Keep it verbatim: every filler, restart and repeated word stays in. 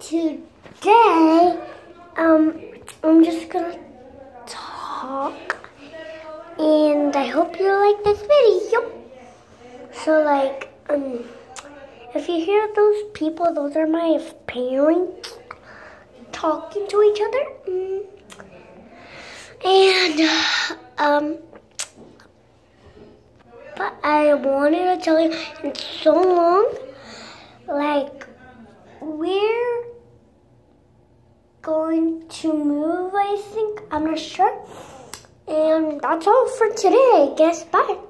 today, um, I'm just gonna talk, and I hope you like this video. So, like, um, if you hear those people, those are my parents talking to each other. Mm. And, uh, um, but I wanted to tell you, it's so long, like, we're going to move, I think. I'm not sure. And that's all for today, I guess. Bye.